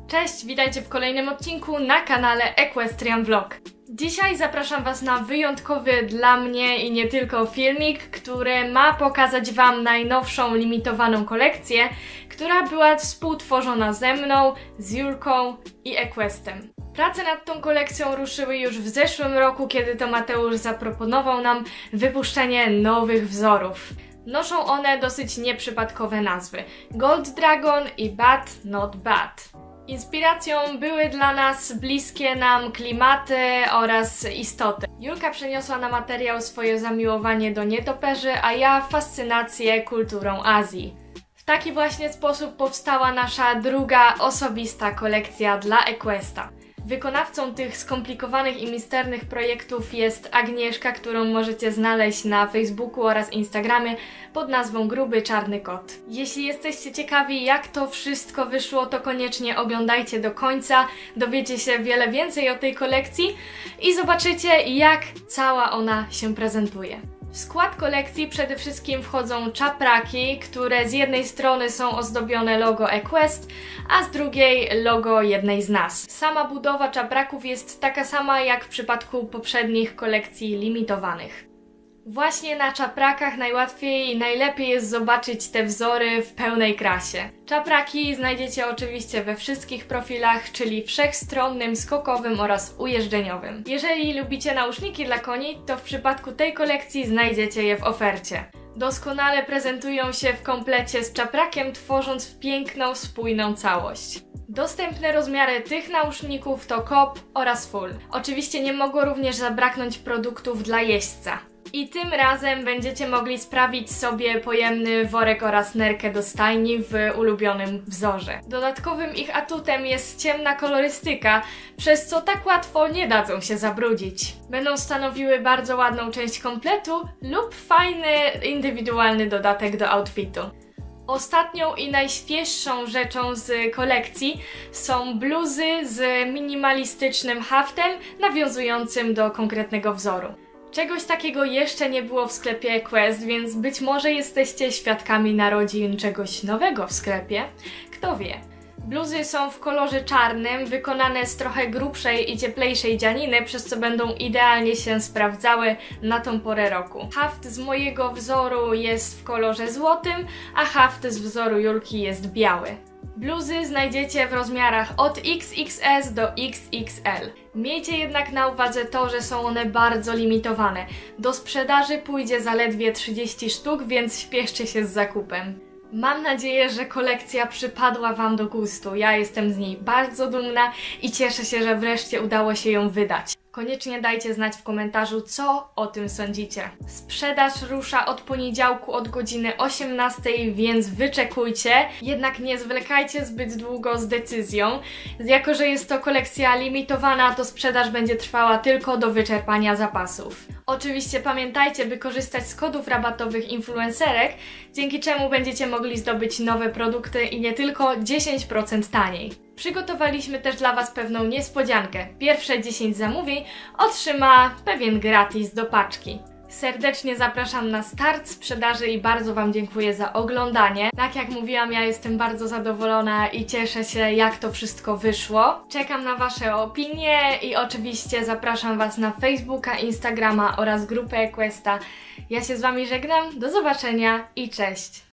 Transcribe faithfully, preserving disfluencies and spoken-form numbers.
Cześć, witajcie w kolejnym odcinku na kanale Equestrian Vlog. Dzisiaj zapraszam Was na wyjątkowy dla mnie i nie tylko filmik, który ma pokazać Wam najnowszą limitowaną kolekcję, która była współtworzona ze mną, z Julką i Equestem. Prace nad tą kolekcją ruszyły już w zeszłym roku, kiedy to Mateusz zaproponował nam wypuszczenie nowych wzorów. Noszą one dosyć nieprzypadkowe nazwy: Gold Dragon i Bad Not Bad. Inspiracją były dla nas bliskie nam klimaty oraz istoty. Julka przeniosła na materiał swoje zamiłowanie do nietoperzy, a ja fascynację kulturą Azji. W taki właśnie sposób powstała nasza druga osobista kolekcja dla Equesta. Wykonawcą tych skomplikowanych i misternych projektów jest Agnieszka, którą możecie znaleźć na Facebooku oraz Instagramie pod nazwą Gruby Czarny Kot. Jeśli jesteście ciekawi, jak to wszystko wyszło, to koniecznie oglądajcie do końca, dowiecie się wiele więcej o tej kolekcji i zobaczycie, jak cała ona się prezentuje. W skład kolekcji przede wszystkim wchodzą czapraki, które z jednej strony są ozdobione logo Equest, a z drugiej logo jednej z nas. Sama budowa czapraków jest taka sama jak w przypadku poprzednich kolekcji limitowanych. Właśnie na czaprakach najłatwiej i najlepiej jest zobaczyć te wzory w pełnej krasie. Czapraki znajdziecie oczywiście we wszystkich profilach, czyli wszechstronnym, skokowym oraz ujeżdżeniowym. Jeżeli lubicie nauszniki dla koni, to w przypadku tej kolekcji znajdziecie je w ofercie. Doskonale prezentują się w komplecie z czaprakiem, tworząc piękną, spójną całość. Dostępne rozmiary tych nauszników to Cop oraz Full. Oczywiście nie mogło również zabraknąć produktów dla jeźdźca. I tym razem będziecie mogli sprawić sobie pojemny worek oraz nerkę do stajni w ulubionym wzorze. Dodatkowym ich atutem jest ciemna kolorystyka, przez co tak łatwo nie dadzą się zabrudzić. Będą stanowiły bardzo ładną część kompletu lub fajny, indywidualny dodatek do outfitu. Ostatnią i najświeższą rzeczą z kolekcji są bluzy z minimalistycznym haftem nawiązującym do konkretnego wzoru. Czegoś takiego jeszcze nie było w sklepie Equest, więc być może jesteście świadkami narodzin czegoś nowego w sklepie. Kto wie? Bluzy są w kolorze czarnym, wykonane z trochę grubszej i cieplejszej dzianiny, przez co będą idealnie się sprawdzały na tą porę roku. Haft z mojego wzoru jest w kolorze złotym, a haft z wzoru Julki jest biały. Bluzy znajdziecie w rozmiarach od X X S do X X L. Miejcie jednak na uwadze to, że są one bardzo limitowane. Do sprzedaży pójdzie zaledwie trzydzieści sztuk, więc śpieszcie się z zakupem. Mam nadzieję, że kolekcja przypadła Wam do gustu. Ja jestem z niej bardzo dumna i cieszę się, że wreszcie udało się ją wydać. Koniecznie dajcie znać w komentarzu, co o tym sądzicie. Sprzedaż rusza od poniedziałku od godziny osiemnastej, więc wyczekujcie. Jednak nie zwlekajcie zbyt długo z decyzją. Jako że jest to kolekcja limitowana, to sprzedaż będzie trwała tylko do wyczerpania zapasów. Oczywiście pamiętajcie, by korzystać z kodów rabatowych influencerek, dzięki czemu będziecie mogli zdobyć nowe produkty i nie tylko dziesięć procent taniej. Przygotowaliśmy też dla Was pewną niespodziankę. Pierwsze dziesięć zamówień otrzyma pewien gratis do paczki. Serdecznie zapraszam na start sprzedaży i bardzo Wam dziękuję za oglądanie. Tak jak mówiłam, ja jestem bardzo zadowolona i cieszę się, jak to wszystko wyszło. Czekam na Wasze opinie i oczywiście zapraszam Was na Facebooka, Instagrama oraz grupę Equesta. Ja się z Wami żegnam, do zobaczenia i cześć!